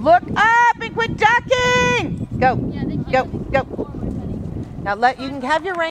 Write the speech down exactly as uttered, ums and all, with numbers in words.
Look up and quit ducking. Go, Yeah, they go, can't go. forward, honey. Now let you can have your reins.